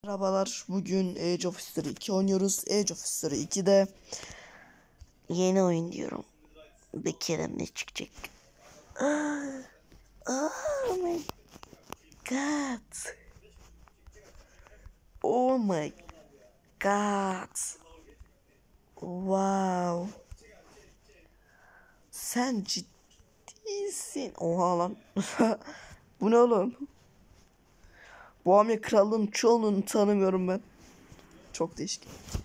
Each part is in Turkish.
Merhabalar, bugün Age of History 2 oynuyoruz. Age of History 2'de yeni oyun diyorum. Bir kere ne çıkacak? Oh my god. Oh my god. Wow. Sen ciddisin. Oha lan. Bu ne oğlum? Bu Amya Krallığın çoğunluğunu tanımıyorum ben. Çok değişik.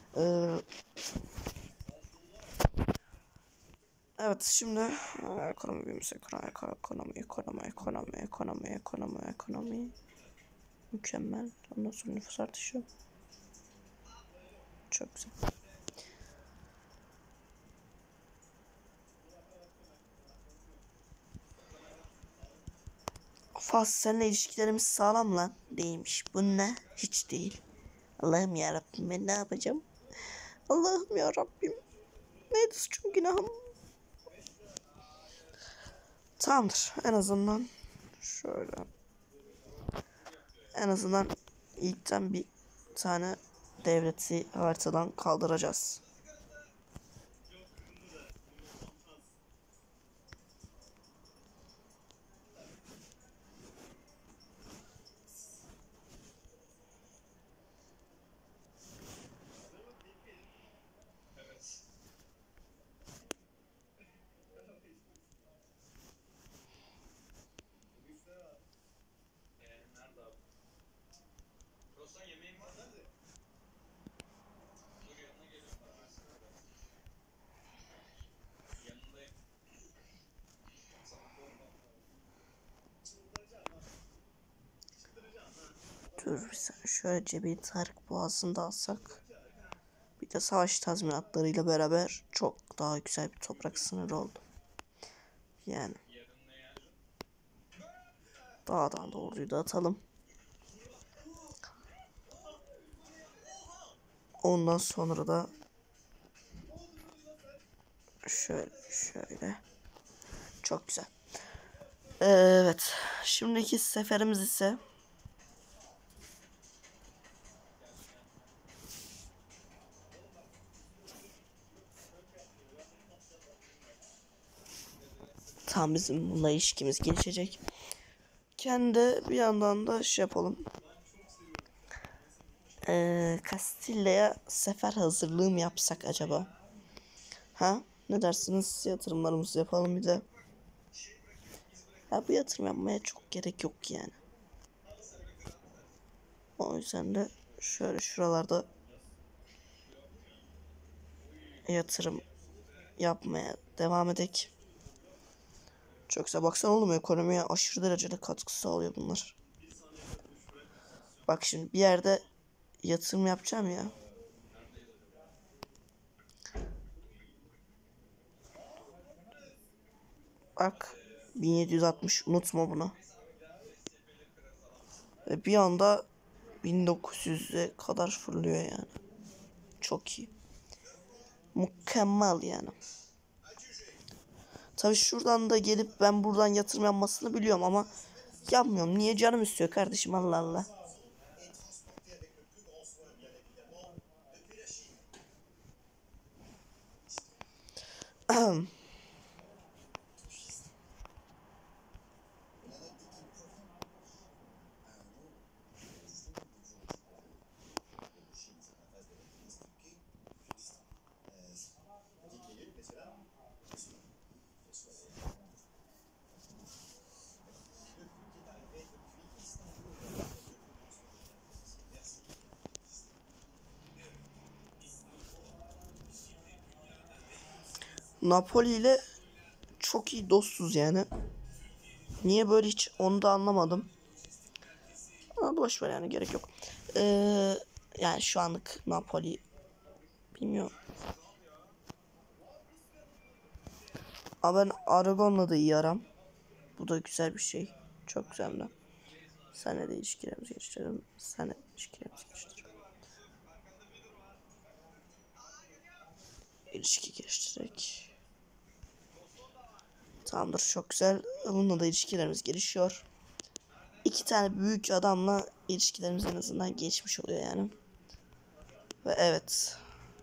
Evet, şimdi ekonomi büyümesi, ekonomi. Mükemmel. Ondan sonra nüfus artışı. Çok güzel. Fas seninle ilişkilerimiz sağlam lan. Değilmiş. Bu ne? Hiç değil. Allah'ım yarabbim, ben ne yapacağım? Allah'ım yarabbim. Neydi suçum, günahım? Tamamdır. En azından şöyle. En azından ilkten bir tane devleti haritadan kaldıracağız. Dur bir saniye, şöyle Cebeli Tarık Boğazı'nda alsak. Bir de savaş tazminatlarıyla beraber çok daha güzel bir toprak sınırı oldu. Yani. Dağdan da orduyu da atalım. Ondan sonra da şöyle. Çok güzel. Evet. Şimdiki seferimiz ise tam bizim bununla ilişkimiz gelişecek. Kendi bir yandan da yapalım. Castilla'ya sefer hazırlığı mı yapsak acaba? Ha? Ne dersiniz? Yatırımlarımızı yapalım bir de. Ya bu yatırım yapmaya çok gerek yok yani. O yüzden de şöyle şuralarda yatırım yapmaya devam edek. Çok güzel. Baksana oğlum, ekonomiye aşırı derecede katkı sağlıyor bunlar. Bak şimdi bir yerde yatırım yapacağım ya. Bak 1760, unutma bunu. Ve bir anda 1900'e kadar fırlıyor yani. Çok iyi. Mükemmel yani. Tabii şuradan da gelip ben buradan yatırım yapmasını biliyorum ama yapmıyorum. Niye? Canım istiyor kardeşim, Allah Allah. Napoli ile çok iyi dostuz yani. Niye böyle, hiç onu da anlamadım. Ama boş ver yani, gerek yok. Yani şu anlık Napoli bilmiyorum. Ama ben Aragon'la da iyi aram. Bu da güzel bir şey. Çok güzel de. Seninle de ilişkilerimizi geliştirelim. İlişki geliştirerek. Tamamdır, çok güzel. Bununla da ilişkilerimiz gelişiyor. İki tane büyük adamla ilişkilerimiz en azından geçmiş oluyor yani. Ve evet.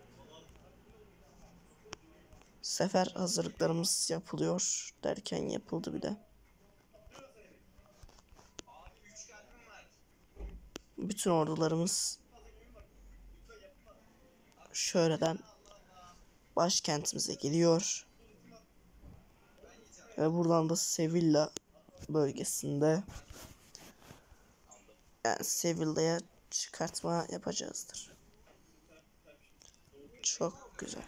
Sefer hazırlıklarımız yapılıyor derken yapıldı bile. Bütün ordularımız şöyleden başkentimize geliyor. Ve buradan da Sevilla bölgesinde, yani Sevilla'ya çıkartma yapacağızdır. Çok güzel.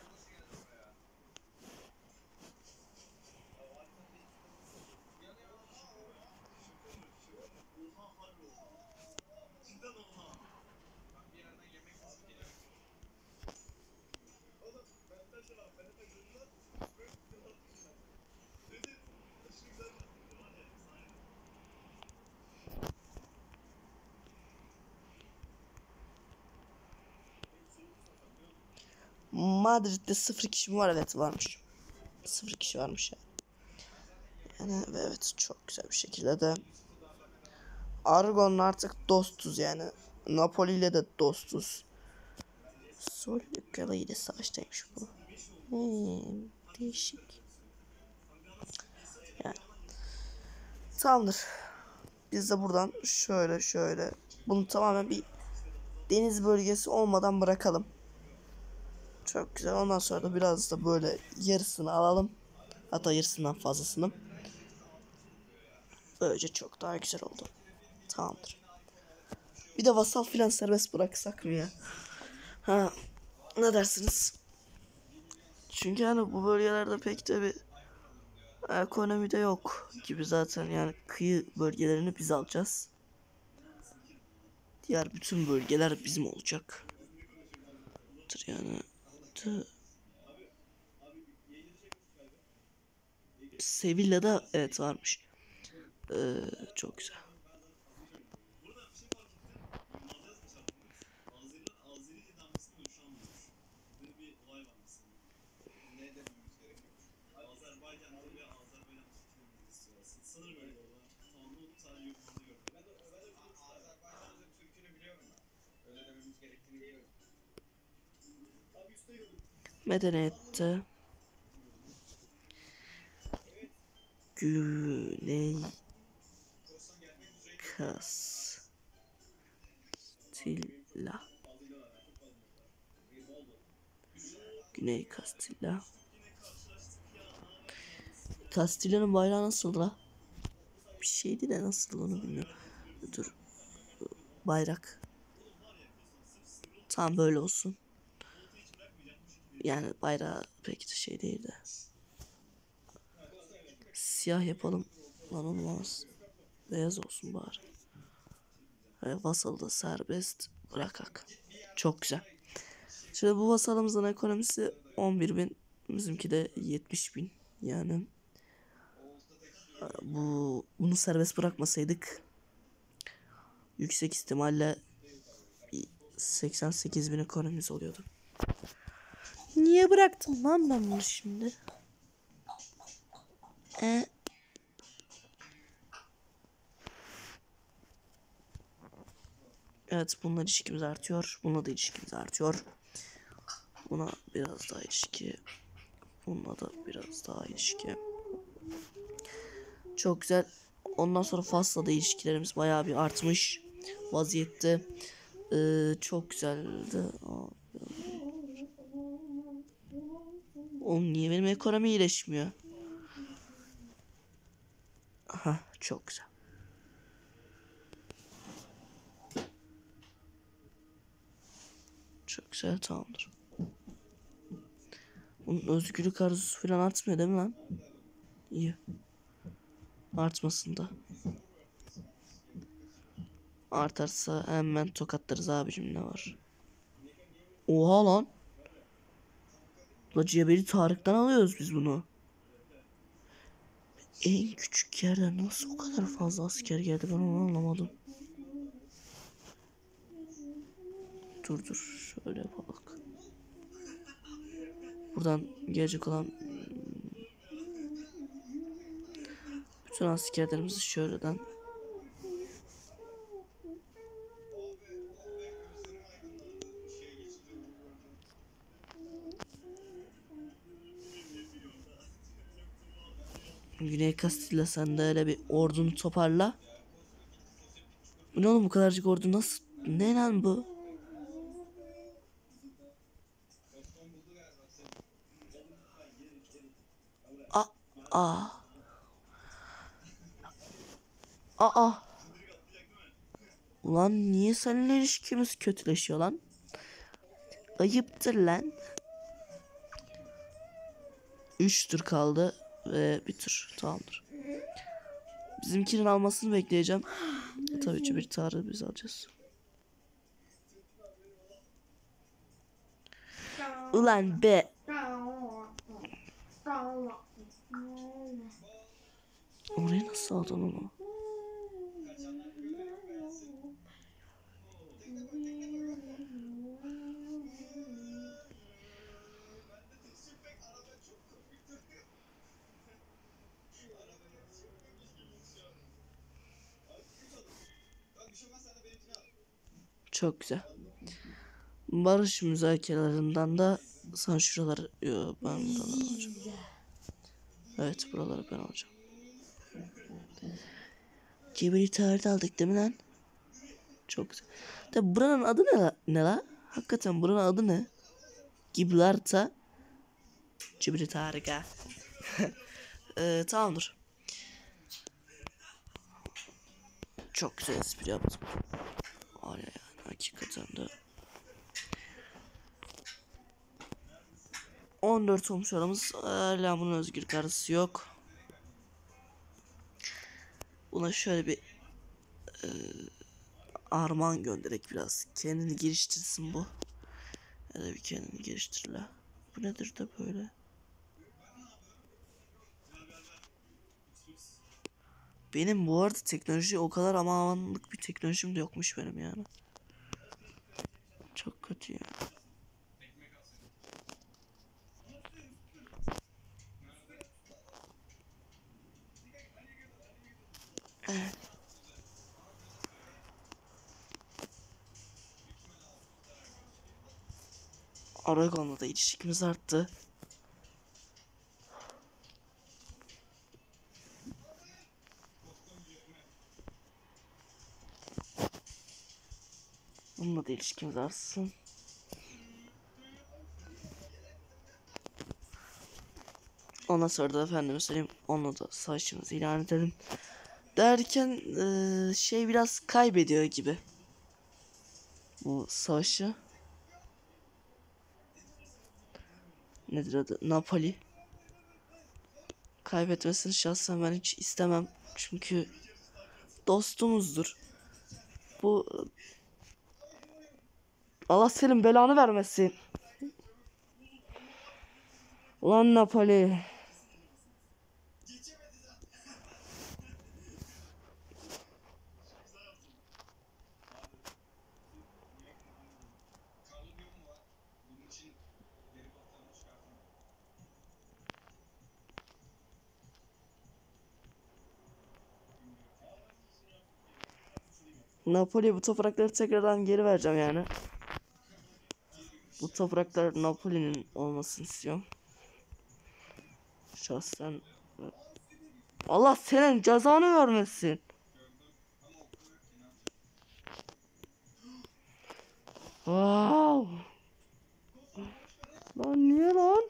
Madrid'de 0 kişi mi var? Evet, varmış. 0 kişi varmış ya. Yani evet, çok güzel bir şekilde de Aragon'la artık dostuz yani. Napoli ile de dostuz. Solükkalı ile savaştaymış bu. Değişik. Yani. Tamamdır. Biz de buradan şöyle bunu tamamen bir deniz bölgesi olmadan bırakalım. Çok güzel. Ondan sonra da biraz da böyle yarısını alalım. Hatta yarısından fazlasını. Böylece çok daha güzel oldu. Tamamdır. Bir de vasal filan serbest bıraksak mı ya? Ha, ne dersiniz? Çünkü hani bu bölgelerde pek de bir ekonomide yok gibi zaten, yani kıyı bölgelerini biz alacağız. Diğer bütün bölgeler bizim olacak. Yani Sevilla'da evet varmış. Çok güzel. Medeniyette Güney Kastilla. Güney Kastilla. Kastilya'nın bayrağı nasıl la? Bir şeydi de nasıl onu bilmiyorum. Dur. Bayrak. Tam böyle olsun. Yani bayrağı pek de şey değil de. Siyah yapalım. Lan olmaz. Beyaz olsun bari. Ve vasalı serbest bırakak. Çok güzel. Şimdi bu vasalımızın ekonomisi 11.000. Bizimki de 70.000. Yani bunu serbest bırakmasaydık yüksek ihtimalle 88.000 ekonomimiz oluyordu. Niye bıraktım lan ben bunu şimdi? Evet, bununla ilişkimiz artıyor. Bununla da ilişkimiz artıyor. Buna biraz daha ilişki. Bununla da biraz daha ilişki. Çok güzel. Ondan sonra Fas'la da ilişkilerimiz bayağı bir artmış vaziyette. Çok güzeldi. Oğlum niye benim ekonomi iyileşmiyor? Aha, çok güzel. Çok güzel, tamamdır. Bunun özgürlük arzusu falan artmıyor değil mi lan? İyi. Artmasın da. Artarsa hemen tokatlarız abicim, ne var? Oha lan. La Cebeli Tarık'tan alıyoruz biz bunu. En küçük yerden nasıl o kadar fazla asker geldi, ben onu anlamadım. Dur şöyle bak. Buradan gelecek olan bütün askerlerimizi şöyleden Güney Kastilya, sen de öyle bir ordunu toparla. Bu ne oğlum, bu kadarcık ordu nasıl? Ne lan bu? Aa, aa. Aa. Ulan niye seninle ilişkimiz kötüleşiyor lan? Ayıptır lan. 3 tur kaldı ve bir tur, tamamdır. Bizimkinin almasını bekleyeceğim. Tabii ki bir tarih biz alacağız. Ulan be. Orayı nasıl aldın onu? Çok güzel. Barış müzakerelerinden de sen şuraları... Yo, ben buraları alacağım. Evet, buraları ben alacağım. Gibraltar'da aldık değil mi lan? Çok güzel. Tabi buranın adı ne la? Hakikaten buranın adı ne? Gibraltar. Gibraltar'a. Tamamdır. Çok güzel espri yaptım. Var ya, yani hakikaten de. 14 olmuş aramız. Hala bunun özgür karısı yok. Buna şöyle bir armağan göndererek biraz kendini geliştirsin bu. Ya da bir kendini geliştir la. Bu nedir de böyle? Benim bu arada teknoloji o kadar amanlık bir teknolojim de yokmuş benim yani. Çok kötü ya. Evet. Aragon'la da ilişkimiz arttı. Bununla da ilişkimiz artsın. Ondan sonra da efendim söyleyeyim, onunla da savaşımızı ilan edelim. Derken şey biraz kaybediyor gibi. Bu savaşı. Nedir adı? Napoli. Kaybetmesini şahsen ben hiç istemem. Çünkü dostumuzdur. Bu Allah senin belanı vermesin. Ulan Napoli. Napoli, bu toprakları tekrardan geri vereceğim yani. Bu topraklar Napoli'nin olmasını istiyorum. Şahsen. Allah senin cezanı vermesin. Wow. Lan niye lan?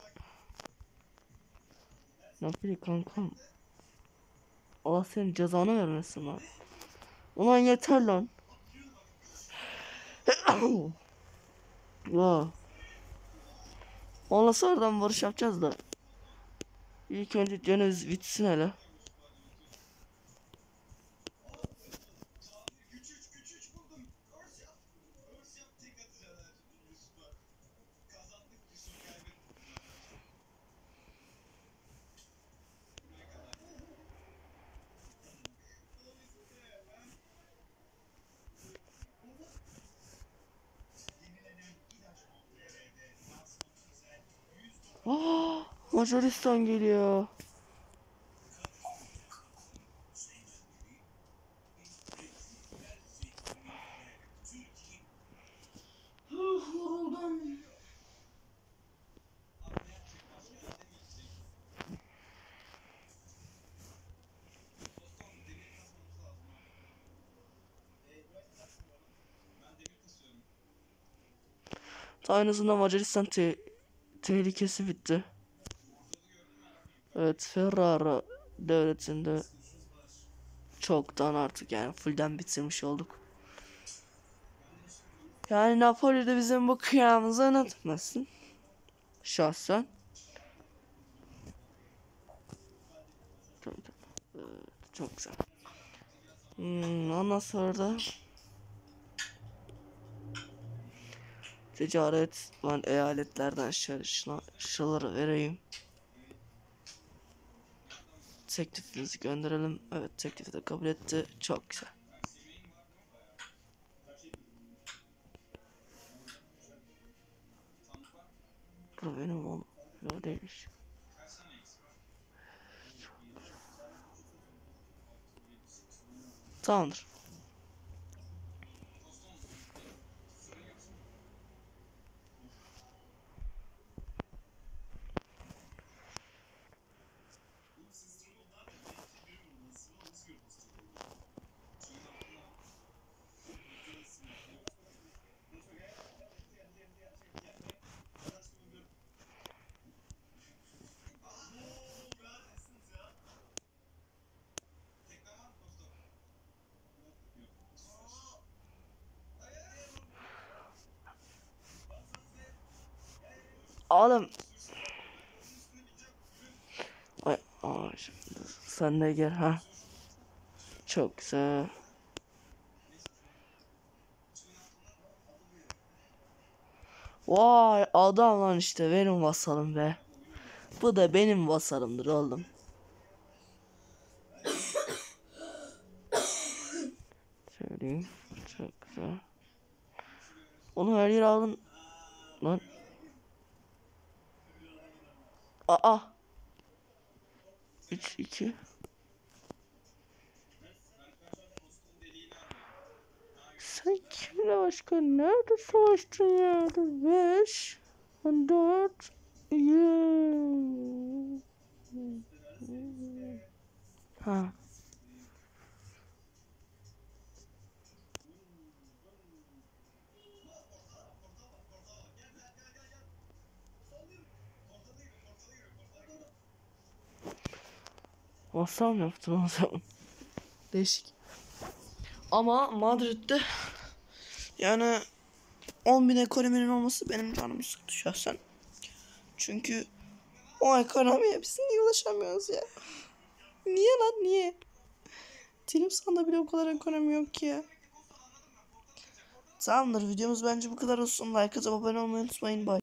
Napoli kankam. Allah senin cezanı vermesin lan. Ulan yeter lan. Wow. Onunla sonradan barış yapacağız da. İlk önce Ceneviz bitsin hele. Macaristan geliyor. Yoruldum. En azından Macaristan tehlikesi bitti. Evet, Ferrara devletinde çoktan artık yani fullden bitirmiş olduk. Yani Napoli'de bizim bu kıyamızı anlatmasın. Şahsen. Çok güzel. Ondan sonra da ticaret, ben eyaletlerden şuraları vereyim. Teklifinizi gönderelim. Evet, teklifi de kabul etti. Çok güzel. Bu benim oğlum. Yok değilmiş. Tamamdır. Oğlum. Şimdi sen de gel ha. Çok güzel. Vay adam lan, işte benim vasalım be. Bu da benim vasalımdır oğlum. Söyleyeyim. Çok güzel. Onu her yere alın. Lan. Aa. 3-2. Sen kimle başka nerede savaştın ya? 5 4 Ha. Masal mı yaptın o zaman? Değişik. Ama Madrid'de yani 10.000 ekonominin olması benim canımı sıktı şahsen. Çünkü o ekonomiye biz niye ulaşamıyoruz ya? Niye lan, niye? Timsah'da bile o kadar ekonomi yok ki ya. Tamamdır, videomuz bence bu kadar olsun. Like atıp abone olmayı unutmayın. Bye.